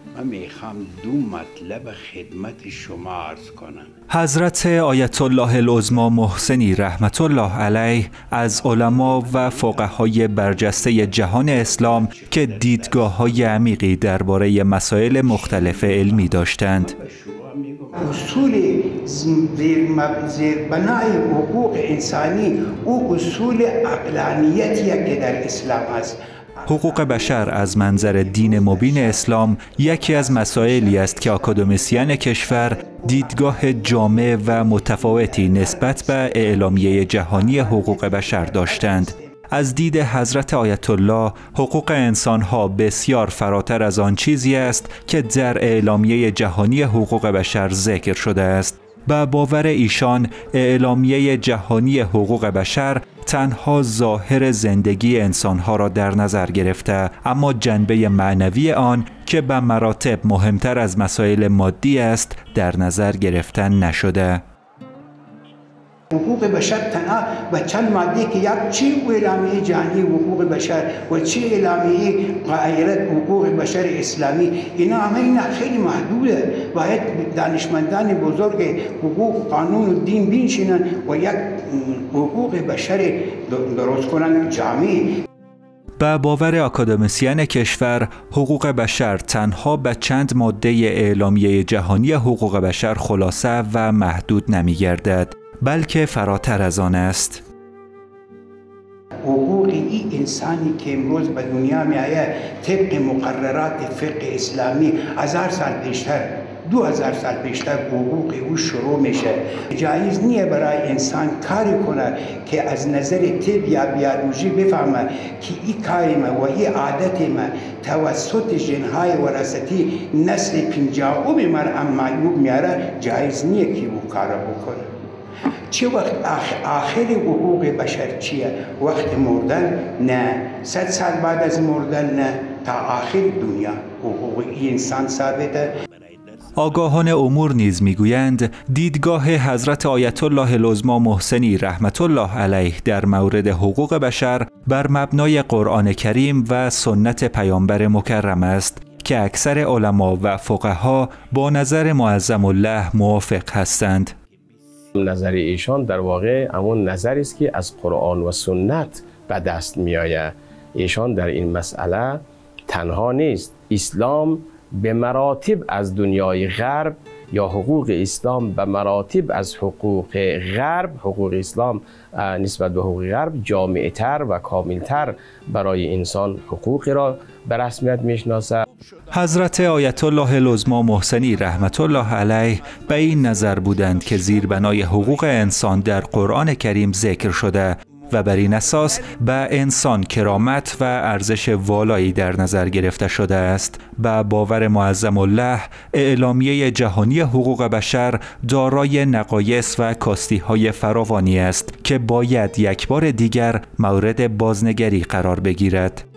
من میخوام دو مطلب خدمت شما عرض کنم. حضرت آیت الله العظمی محسنی رحمت الله علیه از علما و فقهای برجسته جهان اسلام که دیدگاه‌های عمیقی درباره مسائل مختلف علمی داشتند. اصول زیربنای حقوق انسانی او اصول عقلانیتیه که در اسلام است. حقوق بشر از منظر دین مبین اسلام یکی از مسائلی است که آکادمیسیان کشور دیدگاه جامع و متفاوتی نسبت به اعلامیه جهانی حقوق بشر داشتند. از دید حضرت آیت الله، حقوق انسانها بسیار فراتر از آن چیزی است که در اعلامیه جهانی حقوق بشر ذکر شده است. به باور ایشان، اعلامیه جهانی حقوق بشر تنها ظاهر زندگی انسانها را در نظر گرفته، اما جنبه معنوی آن که به مراتب مهمتر از مسائل مادی است در نظر گرفته نشده. حقوق بشر تنها و چند ماده که یک چی اعلامیه جهانی حقوق بشر و چی اعلامیه قاعده حقوق بشر اسلامی، اینا خیلی محدوده. باید دانشمندان بزرگ حقوق قانون و دین بنشینن و یک حقوق بشر درست کنن جامع. به باور آکادمیسیان کشور، حقوق بشر تنها به چند ماده اعلامیه جهانی حقوق بشر خلاصه و محدود نمی‌گردد، بلکه فراتر از آن است. حقوق این انسانی که امروز به دنیا می آید طبق مقررات فقه اسلامی 1000 سال پیشتر 2000 سال پیشتر حقوق او شروع میشه. جایز نیه برای انسان کاری کنه که از نظر طب یا بیولوژی بفهمه که این کاری ما و این عادت ما توسط ژن‌های وراثتی نسل 50 مرد معیوب میاره. جایز نیه که او کارو بکنه. چه وقت آخر حقوق بشر چیه؟ وقت مردن؟ نه. 100 سال بعد از مردن؟ نه. تا آخر دنیا حقوق انسان ثابته. آگاهان امور نیز میگویند دیدگاه حضرت آیت الله العظمی محسنی رحمت الله علیه در مورد حقوق بشر بر مبنای قرآن کریم و سنت پیامبر مکرم است که اکثر علما و فقها با نظر معظم الله موافق هستند. نظر ایشان در واقع همون نظری است که از قرآن و سنت به دست می آید. ایشان در این مسئله تنها نیست. اسلام به مراتب از دنیای غرب یا حقوق اسلام به مراتب از حقوق غرب، حقوق اسلام نسبت به حقوق غرب جامع‌تر و کاملتر برای انسان حقوق را به رسمیت میشناسد. حضرت آیت الله العظمی محسنی رحمت الله علیه به این نظر بودند که زیربنای حقوق انسان در قرآن کریم ذکر شده و بر این اساس به انسان کرامت و ارزش والایی در نظر گرفته شده است. به باور معظم الله، اعلامیه جهانی حقوق بشر دارای نقایص و کاستی‌های فراوانی است که باید یک بار دیگر مورد بازنگری قرار بگیرد.